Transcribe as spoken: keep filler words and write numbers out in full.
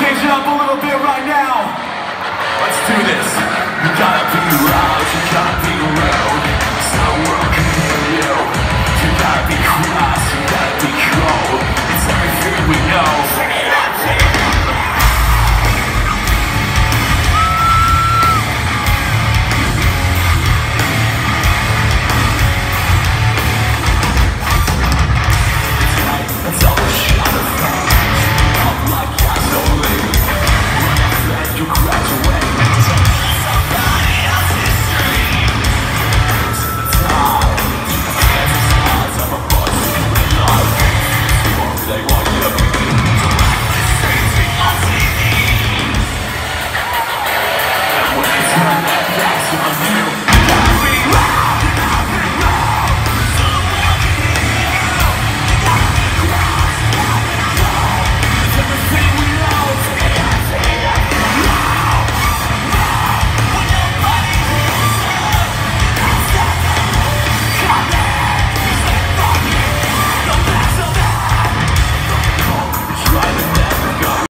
change it up a little bit right now. Let's do this. You gotta be loud, you gotta be rude, so the world can hear you. You gotta be cross, you gotta be cold. It's everything we know.